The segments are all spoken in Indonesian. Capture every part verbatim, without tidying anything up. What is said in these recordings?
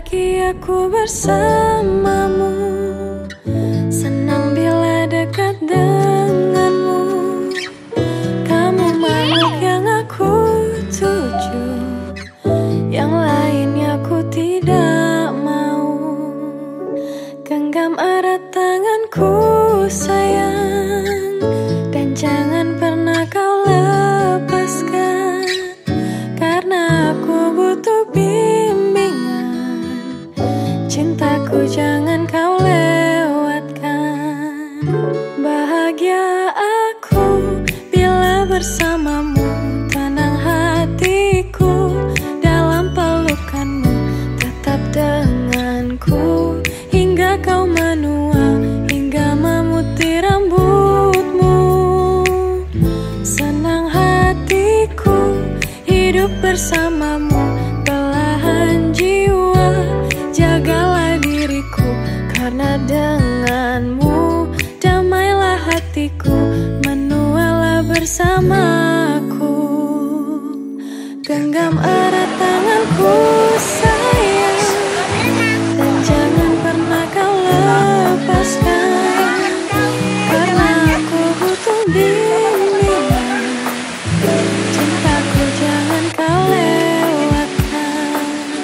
Bahagiaku bersamamu, senang bila dekat denganmu. Kamu makhluk yang aku tuju, yang lainnya ku tidak mau. Genggam erat tanganku sayang, dan jangan pernah kau lepaskan, karena aku butuh bimbingan. Cintaku jangan kau lewatkan. Bahagia aku bila bersamamu, tenang hatiku dalam pelukanmu. Tetap denganku hingga kau menua, hingga memutih rambutmu. Senang hatiku hidup bersamamu, belahan jiwa jagalah diriku, karena denganmu damailah hatiku, menualah bersamaku. Genggam erat tanganku sayang, dan jangan pernah kau lepaskan, karena aku butuh bimbingan. Cintaku jangan kau lewatkan.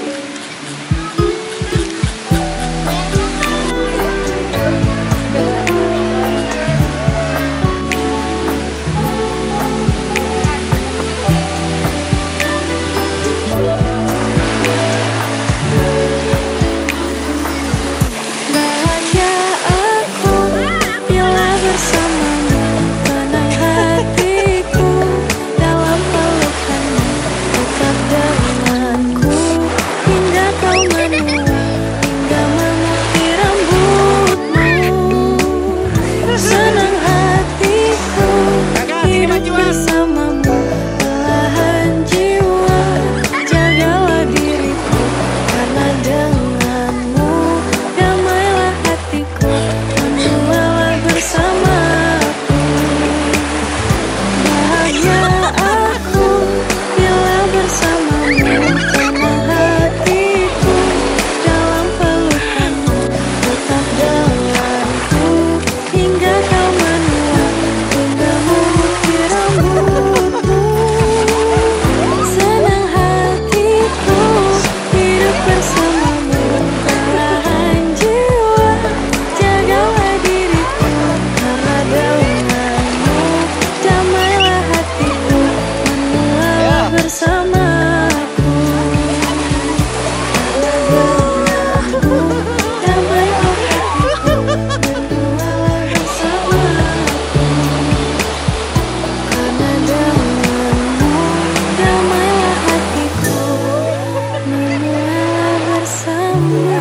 Bahagia aku bila bersamamu, tenang hatiku dalam pelukanmu. Tetap denganku hingga kau menua, hingga memutih rambutmu. Senang hatiku hidup bersamamu, belahan jiwa jagalah diriku, karena denganmu damailah hatiku, menualah bersamaku. Bahagia aku bila bersamamu, tenang hatiku dalam pelukanmu. Tetap denganku hingga kau menua, hingga memutih rambutmu. Senang hatiku hidup bersamamu, belahan jiwa jagalah diriku, karena denganmu damailah hatiku, menualah bersamaku. Karena denganmu damailah hatiku, menualah bersamaku. Karena denganmu damailah hatiku, menualah bersamaku.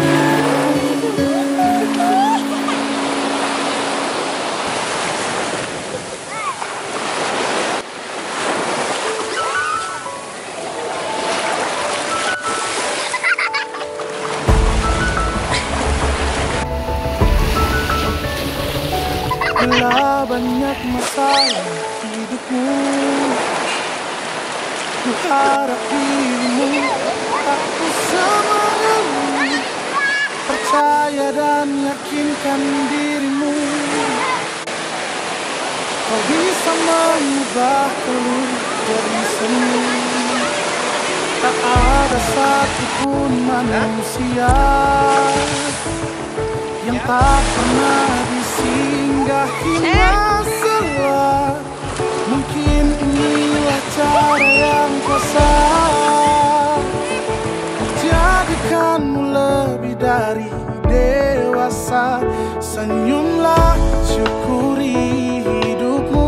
Bila banyak masalah hidupmu, ku harap dirimu tak bersamamu. Percaya dan yakinkan dirimu, kau bisa mengubah keluh jadi senyum. Tak ada satupun manusia yang tak pernah disinggahi masalah. Mungkin inilah cara yang kuasa jadikanmu lebih dari dewasa. Senyumlah, syukuri hidupmu,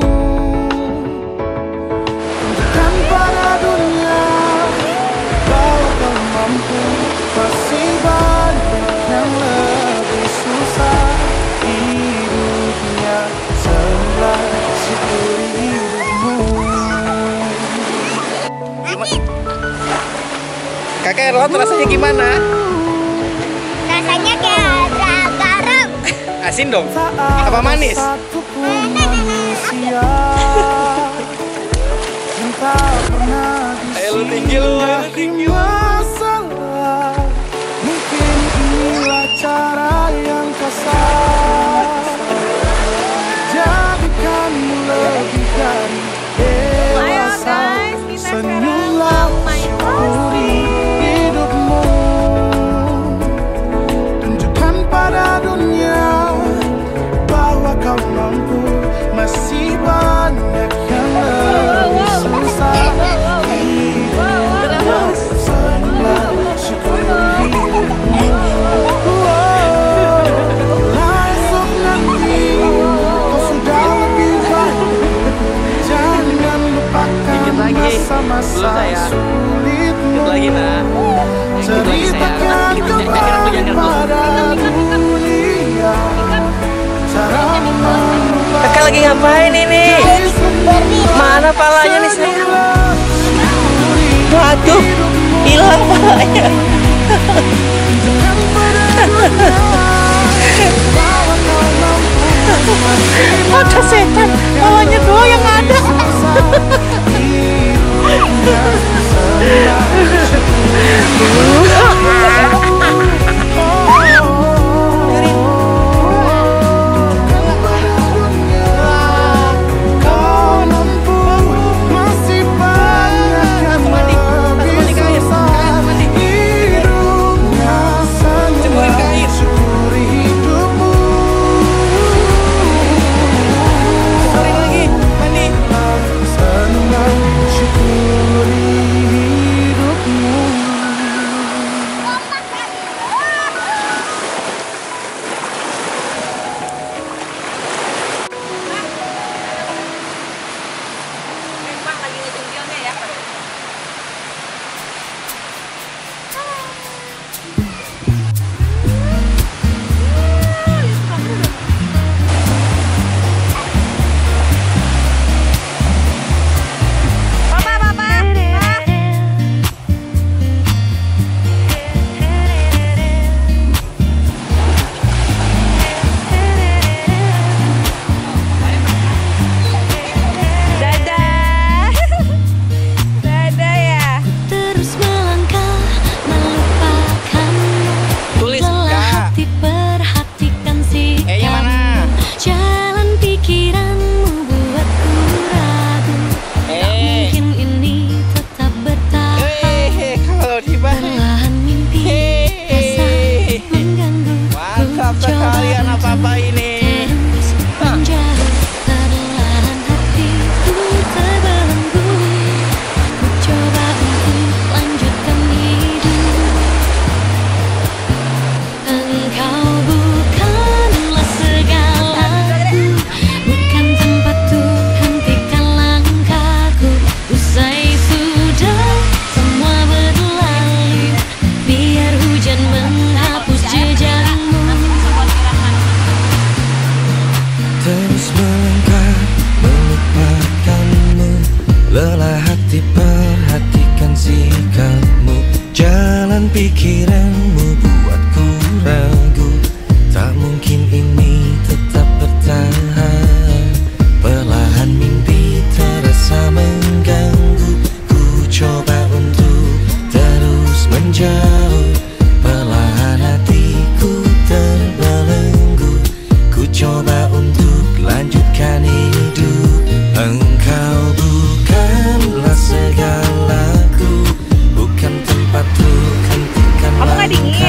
tunjukkan pada dunia bahwa kau mampu. Masih banyak yang lebih susah hidupnya, senyumlah, syukuri hidupmu. Kakak Erlon rasanya gimana? Rasanya kayak garam. Asin dong? Apa manis? Ayo lu tinggi lu, ayo lu tinggi lu. Mungkin cara yang kasar, jadikanmu lebih dari dewasa. Senyumlah, syukuri hidupmu, tunjukkan pada dunia bahwa kau mampu. Masih banyak yang lebih susah. Senyumlah, syukuri hidupmu. Lah esok nanti kau sudah lebih baik. Jangan lupakan masa-masa sulitmu. Ceritakan kembali pada dunia cara membuat. Kakak lagi ngapain ini? Mana palanya nih sayang? Waduh, hilang palanya. Ada setan, palanya doang yang ada. Kalian apa-apa ini? Lelah hati perhatikan sikapmu, jalan pikiranmu buatku ragu. Tak mungkin ini tetap bertahan. Perlahan mimpi terasa mengganggu. Ku coba untuk terus menjauh. Perlahan hatiku terbelenggu. Ku coba untuk lanjutkan hidup. Engkau bukanlah segalaku, bukan tempat untuk hentikan langkahku.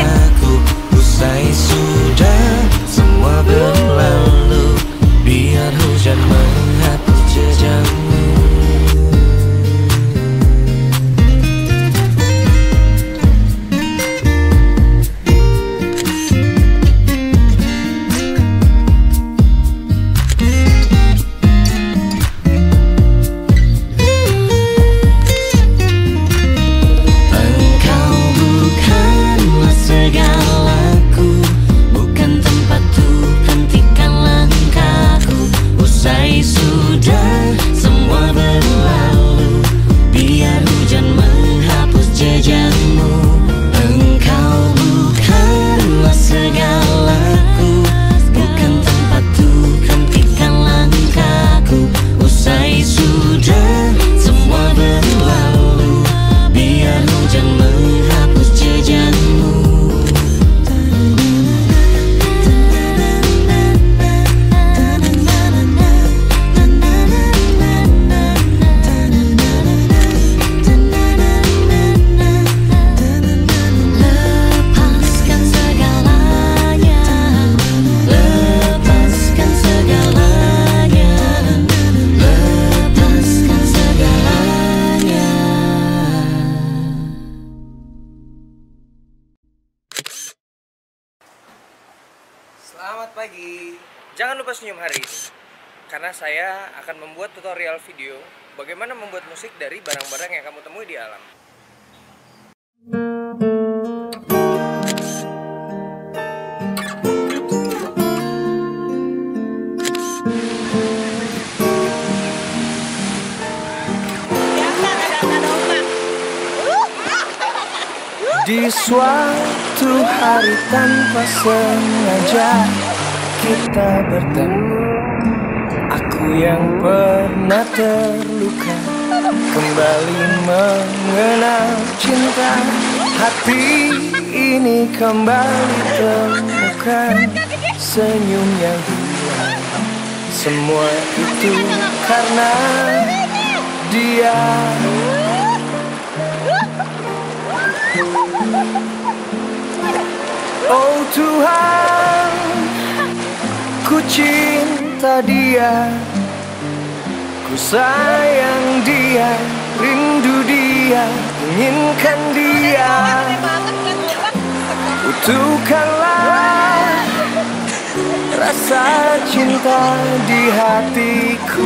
lagi. Jangan lupa senyum Haris, karena saya akan membuat tutorial video bagaimana membuat musik dari barang-barang yang kamu temui di alam. Di suatu hari tanpa sengaja kita bertemu. Aku yang pernah terluka kembali mengenal cinta. Hati ini kembali temukan senyum yang hilang. Semua itu karena dia. Oh Tuhan, ku cinta dia, ku sayang dia, rindu dia, inginkan dia. Butuhkanlah rasa cinta di hatiku.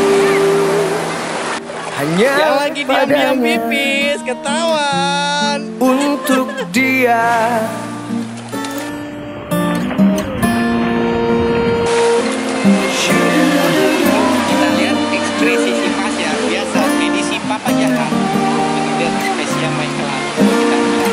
Hanya Yang lagi diam-diam padanya, pipis, ketahuan. untuk dia. Kita lihat ekspresi si Mas ya, biasa edisi papa jahat. Kita lihat ekspresi yang main kelas. Kita lihat.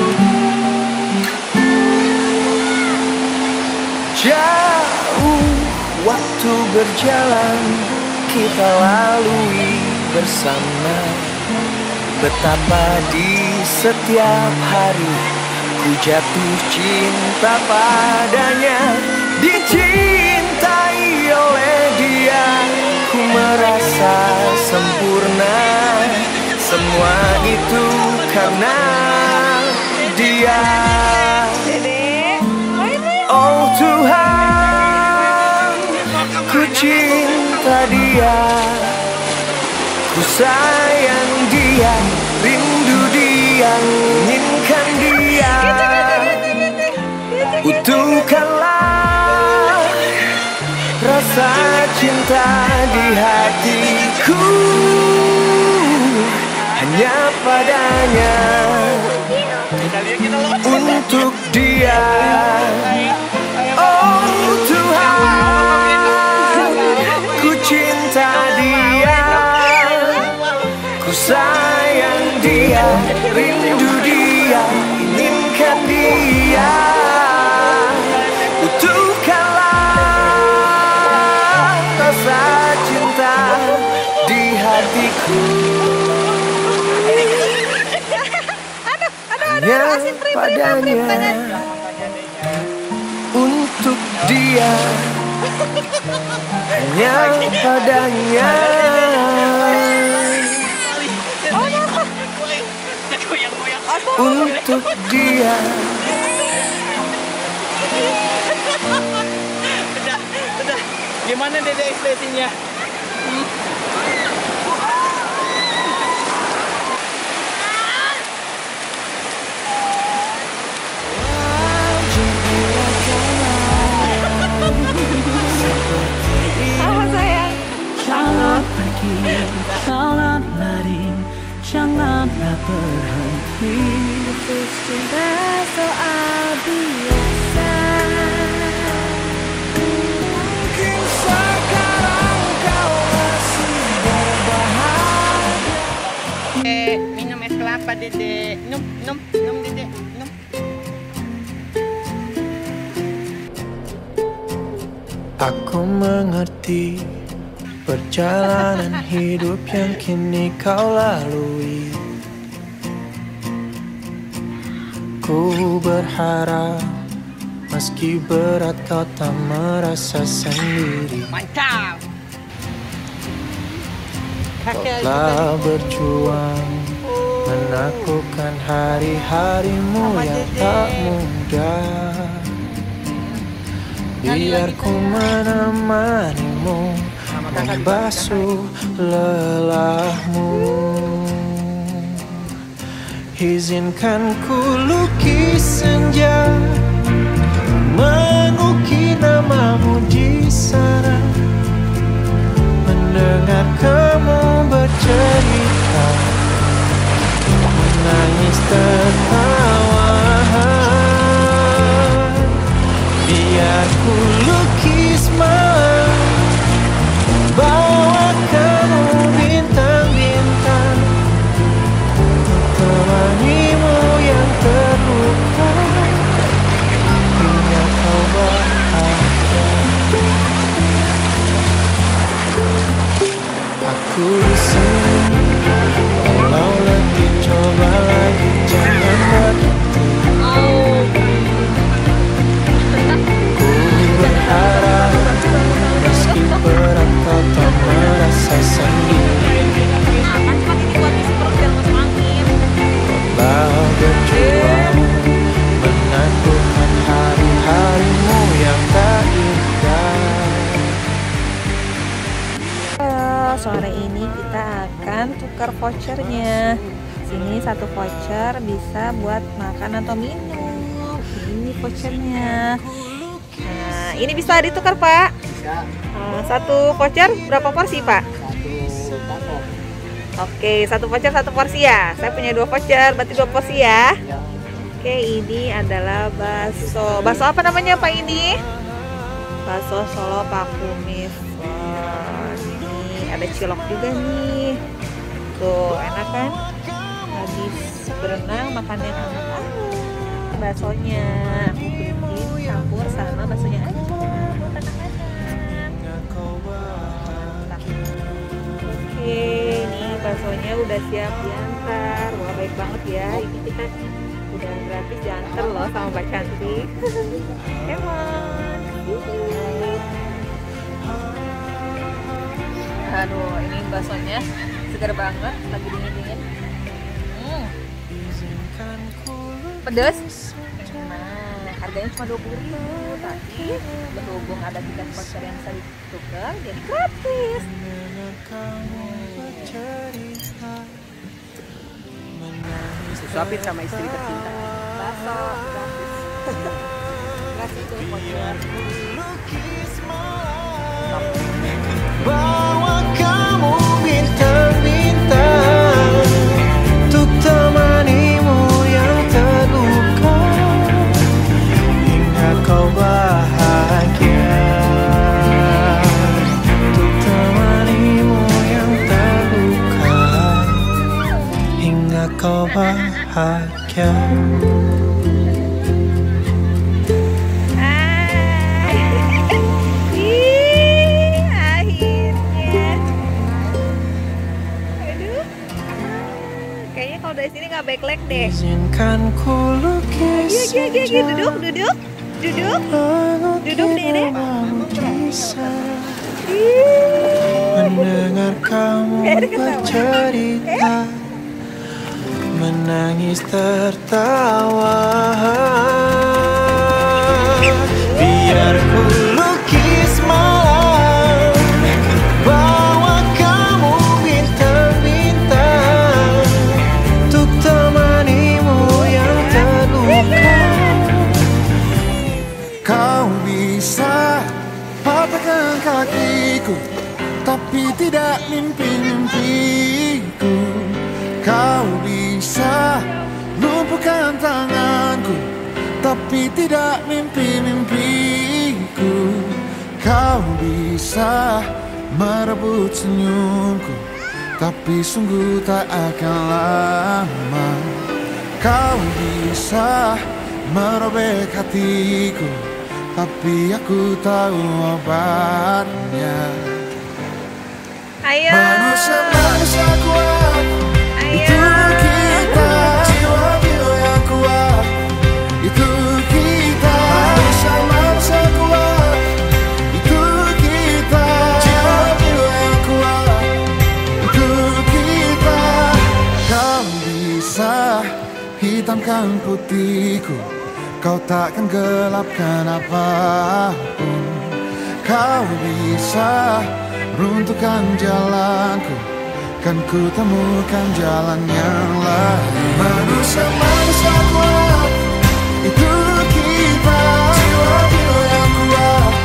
Jauh waktu berjalan kita lalui bersama. Betapa di setiap hari ku jatuh cinta padanya. Dicintai oleh dia, ku merasa sempurna. Semua itu karena dia. Oh Tuhan, ku cinta dia, ku sayang dia, rindu dia, inginkan dia. Butuhkanlah rasa cinta di hatiku. Hanya padanya, untuk dia. Oh Tuhan, ku cinta dia, ku sayang dia, rindu dia, inginkan dia. Butuhkanlah rasa cinta di hatiku. Hanya padanya, untuk dia. Hanya padanya, untuk dia. Udah, udah. Gimana Dede ekspresinya? Hmm? Apa sayang? Jangan pergi, jangan lari, janganlah berhenti. Putus cinta soal biasa. Mungkin sekarang kau masih berbahagia. Eh, minum es kelapa Dede. Minum, minum, minum Dede. Minum. Aku mengerti perjalanan hidup yang kini kau lalui. Ku berharap meski berat kau tak merasa sendiri. Mantap. Kau telah berjuang menaklukkan hari-harimu yang tak mudah. Biar ku menemanimu, membasuh lelahmu. Izinkan ku lukis senja, mengukir namamu di sana, mendengar kamu bercerita, menangis tertawa. Biar ku lukis malam, bawa kamu bintang-bintang, temanimu yang terluka hingga kau bahagia. Aku di sini, walau letih coba lagi, jangan berhenti. Ku berharap meski berat kau tak merasa sendiri. Telah berjuang menaklukkan hari-harimu yang tak indah. Oh, sore ini kita akan tukar vouchernya. Sini satu voucher bisa buat makan atau minum. Ini vouchernya. Nah, ini bisa ditukar, Pak. Nah, satu voucher berapa porsi, Pak? Oke, satu voucher satu porsi ya. Saya punya dua voucher, berarti dua porsi ya. Oke, ini adalah bakso. Bakso apa namanya, Pak ini? Bakso Solo Pak Kumis. Wah, ini ada cilok juga nih. Tuh, enak kan? Habis berenang makan yang hangat-hangat. Baksonya aku bikin campur sama baksonya aja buat anak-anak. Mantap. Oke, nih baksonya udah siap diantar. Wah, baik banget ya. Ini kita udah gratis diantar loh sama Mbak Cantik. Emang. Aduh, ini baksonya segar banget, lagi dingin-dingin. Hmm. Pedas. Nah, harganya cuma dua puluh ribu, tapi berhubung ada tiket voucher yang saya tukar, jadi gratis. Suapin sama istri tercinta. Bakso gratis. Gratis tuh voucher. Bawa kamu bintang-bintang, untuk temanimu yang terluka hingga kau bahagia. Untuk temanimu yang terluka hingga kau bahagia. Dari sini nggak backlight deh. Izinkan ku lukis Iya, iya, iya, duduk, duduk, duduk, duduk deh. Mendengar kamu bercerita, menangis tertawa. Biar ku lukis malam, bawa kamu bintang-bintang, untuk temanimu yang terluka. Kau bisa patahkan kakiku, tapi tidak mimpi-mimpiku. Kau bisa lumpuhkan tanganku, tapi tidak mimpi-mimpiku. Kau bisa merebut senyumku, tapi sungguh tak akan lama. Kau bisa merobek hatiku, tapi aku tahu obatnya. Ayo. Manusia-manusia kuat, itu kita. Jiwa-jiwa yang kuat, itu kita. Manusia-manusia kuat, itu kita. Jiwa-jiwa yang kuat, itu kita. Kau bisa hitamkan putihku, kau takkan gelapkan apapun. Kau bisa runtuhkan jalanku, kan ku temukan jalan yang lain. Manusia-manusia kuat, itu kita. Jiwa-jiwa yang kuat,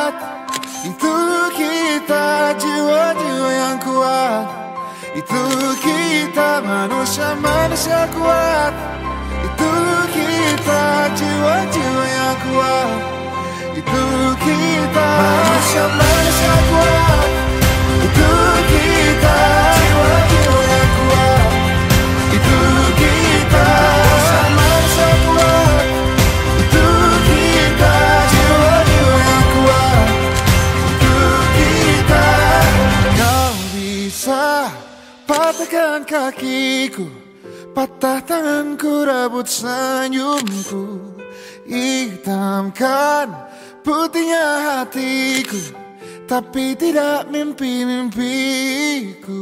kuat. Itu kita, jiwa-jiwa yang kuat. Itu kita, manusia-manusia kuat. Itu kita, jiwa-jiwa yang kuat. Itu kita, manusia-manusia kuat. Itu kita, jiwa-jiwa yang kuat. Itu kita, manusia-manusia kuat. Itu kita, jiwa-jiwa yang kuat. Itu kita. Kau bisa patahkan kakiku, patah tanganku, rebut senyumku, hitamkan putihnya hatiku, tapi tidak mimpi-mimpiku.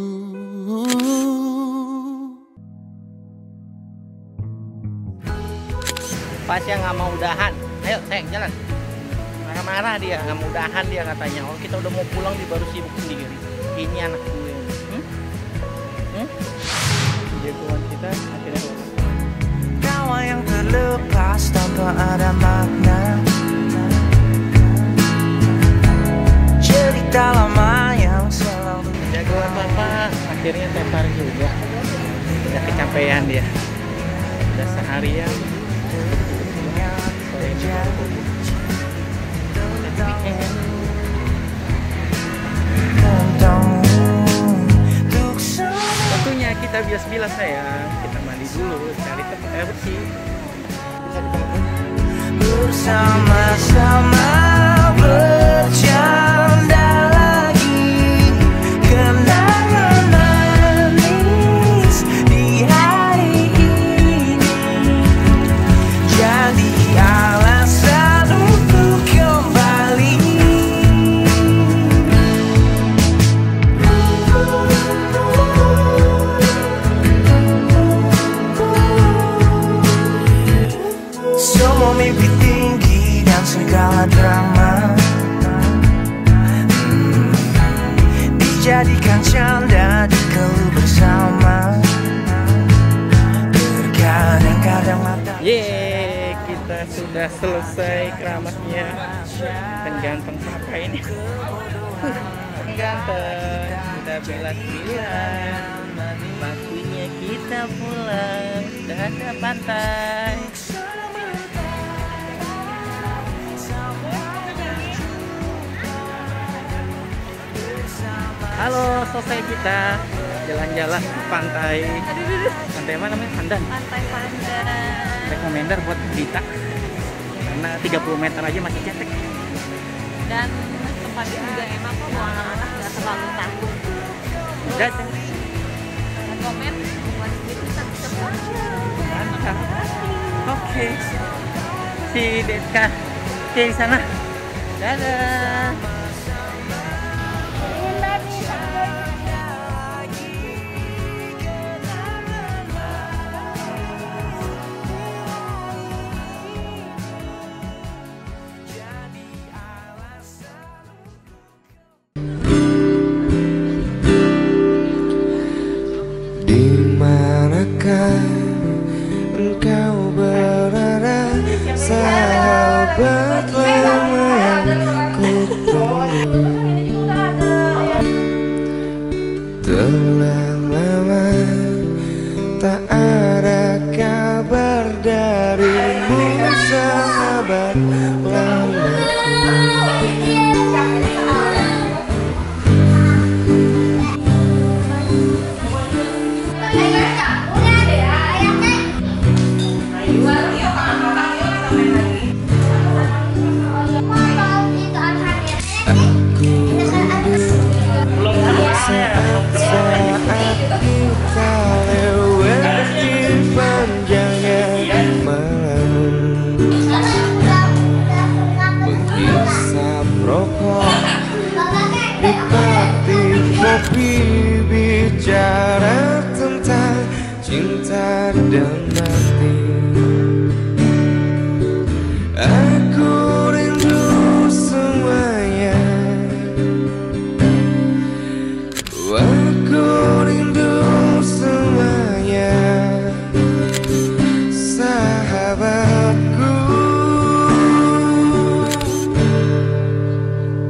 Pas yang nggak mau udahan, ayo sayang jalan. Marah-marah dia, nggak mau udahan dia katanya. Oh kita udah mau pulang dia baru sibuk sendiri. Ini anak gue. Hmm? Hmm? Jagoan kita akhirnya pulang. Kawan yang terlepas tanpa ada makna, cerita lama yang selalu. Jagoan papa akhirnya tepar juga. Udah kecapean dia. Udah seharian. Tentunya kita bilas-bilas sayang. Kita mandi dulu, cari tempat air bersih. Bisa dibangun. Bersama-sama bercanda lagi, kenangan manis di hari ini jadi alasan untuk kembali. Semua mimpi tinggi dan segala drama hmm, dijadikan canda di keluh bersama. Terkadang-kadang mata. Yeay, kita sudah selesai keramatnya. Dan ganteng papa ini. Huh, ganteng. Kita bilas-bilas. Waktunya kita pulang. Sudah ada pantai. Halo, selesai kita jalan-jalan ke pantai. Pantai mana namanya? Pandan. Pantai Pandan. Rekomender buat kita karena tiga puluh meter aja masih cetek. Dan tempatnya juga enak kok, buat anak-anak nggak terlalu takut. Dan Rekomen buat itu bisa mantap. Oke. Si Detka di sana. Dadah. Dimanakah engkau berada, sahabat lama yang ku tunggu. Telah lama tak ada kabar darimu, sahabat lama. Saat-saat kita lewati panjangnya malam, menghisap rokok, nikmati kopi, bicara tentang cinta dan mati. Aku rindu semuanya. Aku rindu semuanya, sahabatku.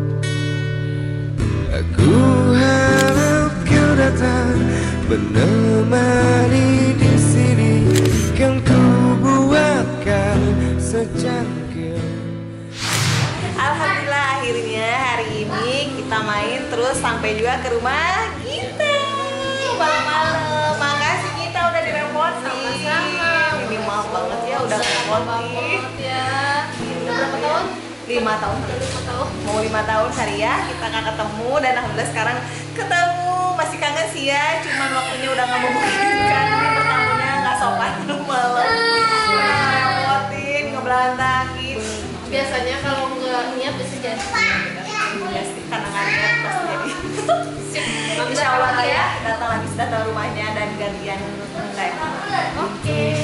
menemani di sini, kan ku buatkan secangkir. Alhamdulillah akhirnya hari ini kita main terus sampai juga ke rumah kita malam-malam. Makasih kita udah direpotin. Sama-sama. Ini maaf banget ya udah ngerepotin. Ya. Udah berapa tahun? Lima tahun. Lima tahun. Mau lima tahun hari ya kita nggak ketemu dan alhamdulillah sekarang ketemu. Masih kangen sih ya, cuman waktunya udah nggak memungkinkan. Ini bertamunya nggak sopan malam. Ngerepotin, ngeberantakin. Biasanya kalau nggak niat bisa jadi. Ya sih, karena nggak niat pasti jadi. Sip. Insya Allah lah ya, datang lagi sudah ke rumahnya dan gantian kayak. Oke.